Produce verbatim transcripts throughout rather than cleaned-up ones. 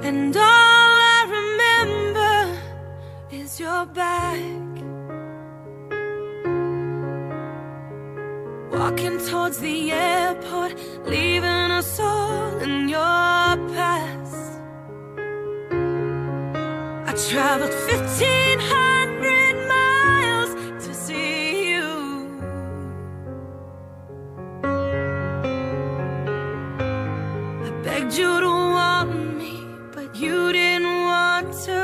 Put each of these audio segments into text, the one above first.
And all I remember is your back, walking towards the airport, leaving us all in your past. I traveled fifteen hundred miles to see you. I begged you to want me, but you didn't want to.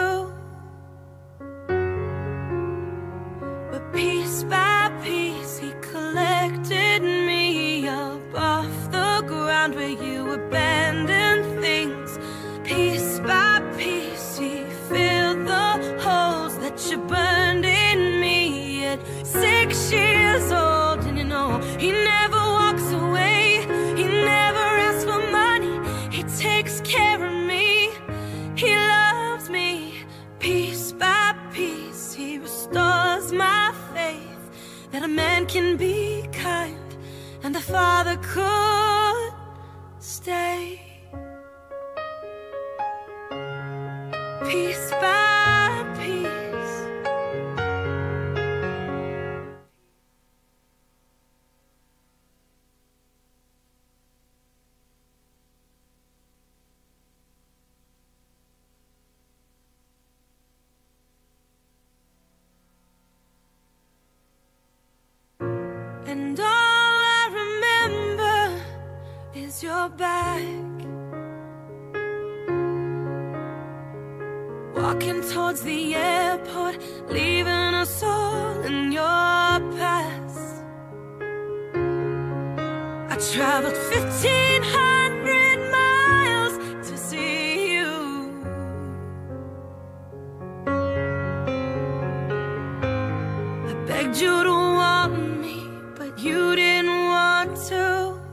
But piece by piece he collected me up off the ground where you abandoned things. Piece by piece he filled the holes that you burned in me. At six years old, and you know he never walks away. He never asks for money, he takes care of me. He loves me piece by piece. He restores my faith that a man can be kind and a father could stay. Piece by piece. And all I remember is your back, walking towards the airport, leaving us all in your past. I traveled fifteen hundred miles to see you. I begged you to want me, but you didn't want to.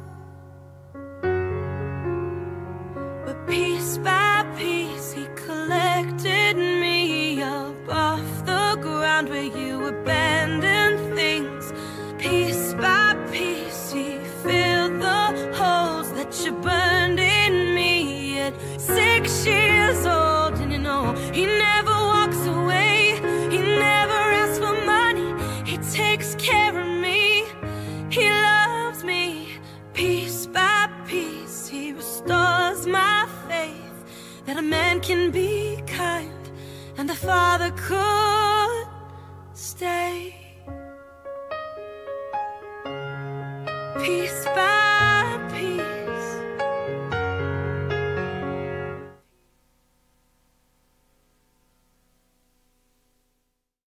But piece by piece he collected me up off the ground where you abandoned things. Piece by piece he filled the holes that you burned in me. At six years old, and you know he never walks away. He never asks for money, he takes care of me. He loves me piece by piece. He restores my faith that a man can be kind and a father could stay. Piece by